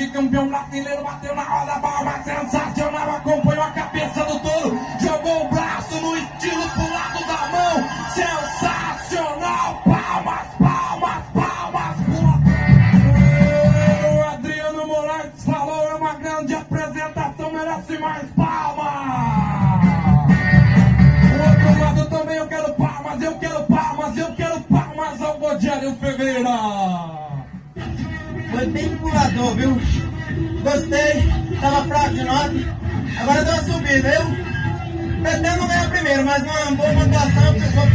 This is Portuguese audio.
campeão brasileiro, bateu na roda, palma sensacional, acompanhou a cabeça do touro, jogou o braço no estilo pro lado da mão, sensacional, palmas, palmas, palmas, o Adriano Moraes falou, é uma grande apresentação, merece mais palmas. O outro lado também eu quero palmas, eu quero palmas, eu quero palmas ao Rogério Ferreira. Foi bem pulador, viu? Gostei, tava fraco de nota. Agora deu uma subida, eu pretendo ganhar primeiro, mas não é uma boa pontuação.